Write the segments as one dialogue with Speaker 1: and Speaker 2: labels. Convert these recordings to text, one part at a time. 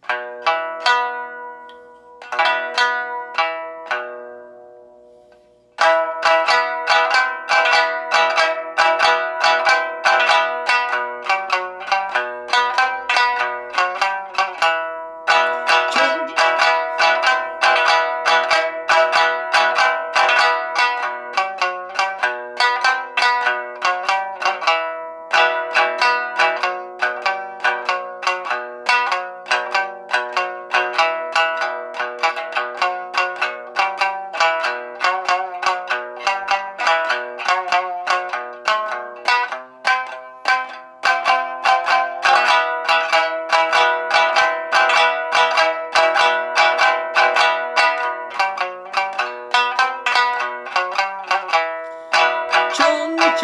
Speaker 1: ちょんちょんちょんちょんちょんちょんちょん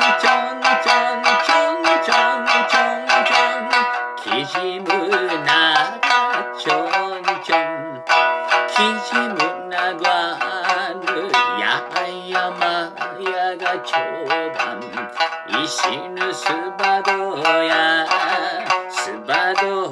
Speaker 1: きじむながちょんちょんきじむながぬややまやがちょばん石ぬすばどやすばど